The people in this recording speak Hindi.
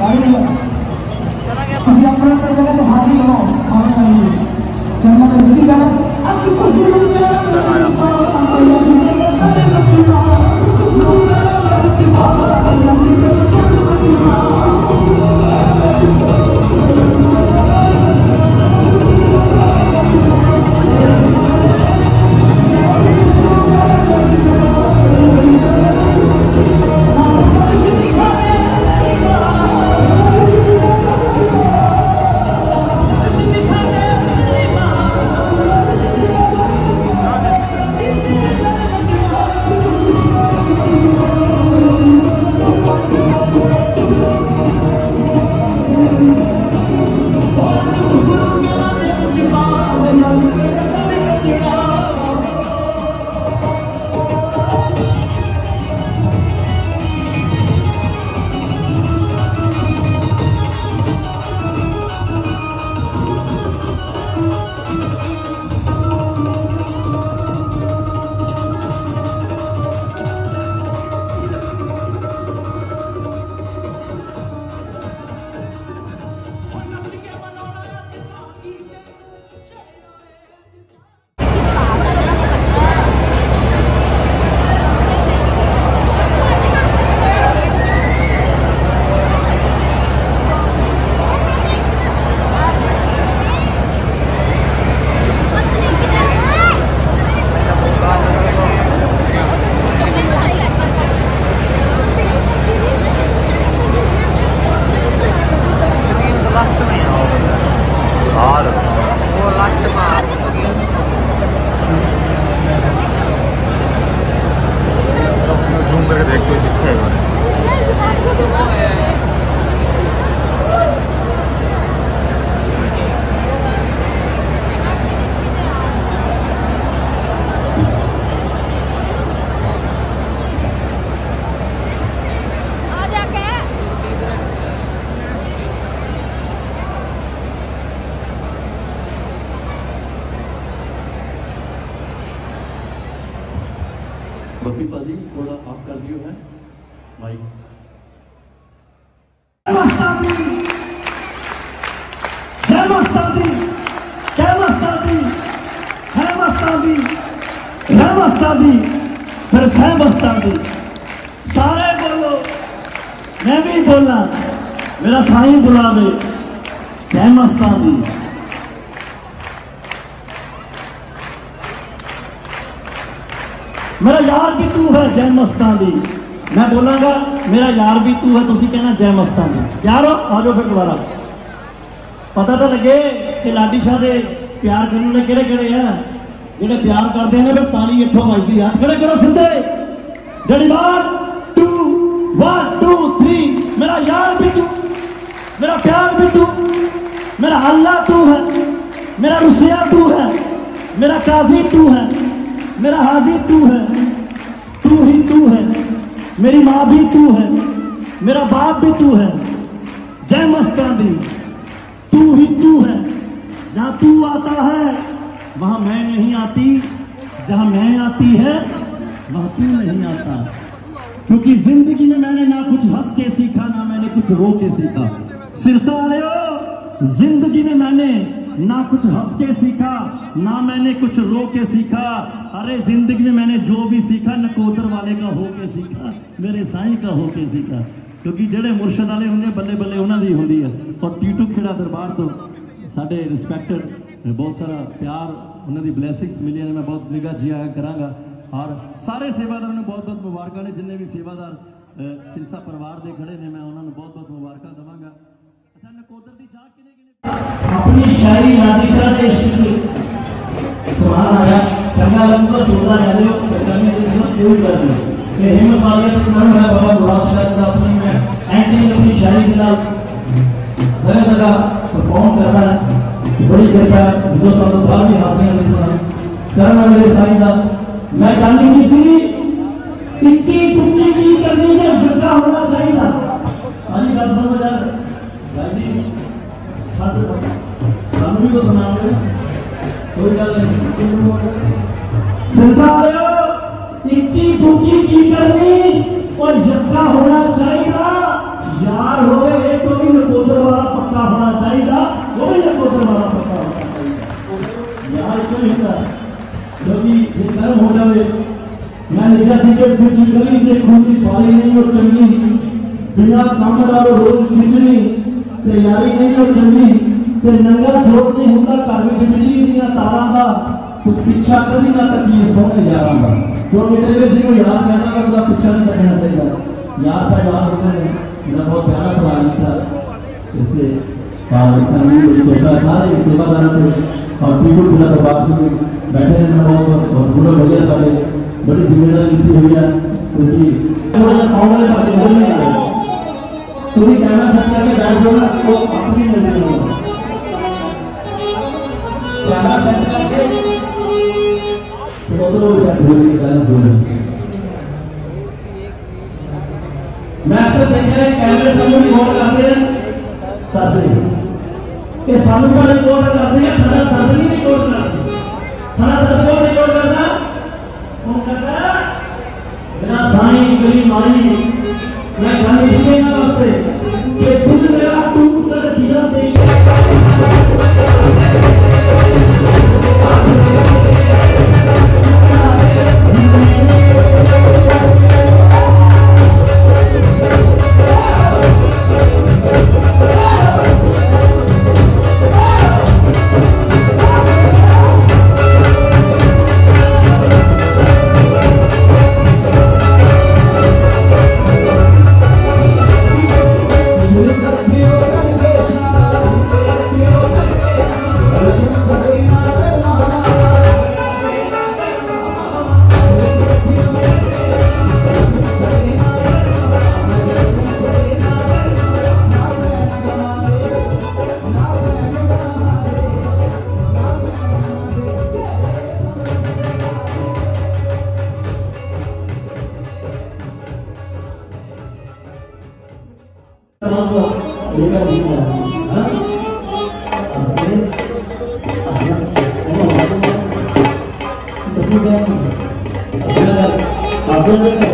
किसी अपना कर जगह तो हाथी हो आने चाहिए चलना तो जल्दी जाना अच्छी बप्पी पाजी थोड़ा ऑफ कर दियो है माइक। जय मस्तानी, जय मस्तानी, जय मस्तानी, है मस्तानी, है मस्तानी, फिर है मस्तानी। सारे बोलो, मैं भी बोला, मेरा साईं बुलावे, जय मस्तानी। मेरा यार भी तू है जय मस्तानी। मैं बोलांगा मेरा यार भी तू है, तुसी कहना जय मस्तानी। यारो आ जाओ फिर दोबारा, पता तो लगे कि लाडी शाह दे प्यार करने वाले किहड़े किहड़े हैं। जिहड़े प्यार करते हैं फिर ताली इत्थों वजदी है। खड़े करो सिद्धे, रेडी 1 2 3। मेरा यार भी तू, मेरा प्यार भी तू, मेरा अल्लाह तू है, मेरा रुसिया तू है, मेरा काजी तू है, मेरा हाजी तू है, तू ही तू है, मेरी माँ भी तू है, मेरा बाप भी तू है। जय मस्तानी, तू ही तू है। जहां तू आता है वहां मैं नहीं आती, जहां मैं आती है वहां तू नहीं आता। क्योंकि जिंदगी में मैंने ना कुछ हंस के सीखा, ना मैंने कुछ रो के सीखा। सिरसा आयो, जिंदगी में मैंने ना कुछ हंस के सीखा, ना मैंने कुछ रो के सीखा। अरे जिंदगी में मैंने जो भी सीखा नकोदर वाले का हो के सीखा, मेरे साईं का हो के सीखा। क्योंकि जेड़े मुर्शद वाले होंगे बल्ले बल्ले उन्होंने ही होंगी है। और टीटू खेड़ा दरबार तो साढ़े रिस्पैक्टेड बहुत सारा प्यार उन्होंने ब्लैसिंग्स मिली ने। मैं बहुत निगाह जी आया कराँगा और सारे सेवादारों ने बहुत बहुत मुबारक ने। जिन्हें भी सेवादार सिरसा परिवार के खड़े ने मैं उन्होंने बहुत बहुत मुबारक देवांगा। अच्छा नकोदर की चाह किने अपनी शायरी नादिशा से इश्क सुभान आया चंगा लगूगा सोदा रह लो करने की जरूरत कर दो। ये हिम्मत वाले तो नाम है बाबा मुराद शाह का अपनी में एक्टिंग अपनी शायरी के नाल जगह जगह परफॉर्म करना है। बड़ी कृपा हिंदुस्तान तो बाहर भी हाथ में करना मेरे साईं का। मैं गांधी जी सी इक्की टुक्की की करनी में झटका होना चाहिए था। हाजी गल समझ आ गांधी सानू भी तो सुना कोई गल नहीं। संसार इक्की टुक्की की करनी और झटका होना चाहिए। यार होवे एक सिगरेट पिछ गली ते खूंदी पाली नहीं हो चंगी बिना काम नालों रोज खिचड़ी ते यारी नहीं हो चंगी ते नंगा जोड़ नहीं होता घर में बिजली दियां तारां दा कुछ पीछा कभी ना तकिए सोने यारां दा क्योंकि तेरे जी को याद करना का उसका पीछा नहीं करना चाहिए याद का याद होता है मेरा बहुत प्यारा प्लान था इससे छोटा सारे सेवादार और पीटू पूरा तो बात बैठे रहना बहुत और पूरा बढ़िया सारे बड़ी जिम्मेदारी ली हुई है क्योंकि थोड़ा साउंड वाले पास बोल नहीं आ रहे तुम्हें कैमरा सेट करके बैठ जाओ ना तो अपनी मिलने होगा कैमरा सेट करके तो दोनों सेट होने के बैलेंस हो रहे मैं अक्सर देखा है कैमरे सामने रिकॉर्ड करते हैं ये सालू का रिकॉर्ड करते हैं सारा दर्द नहीं रिकॉर्ड करते सारा दर्द को रिकॉर्ड करना कौन करता है बिना साई गली मारी मैं गाने इसलिए ना बसते कि खुद मेरा टूट कर दिया दे Asal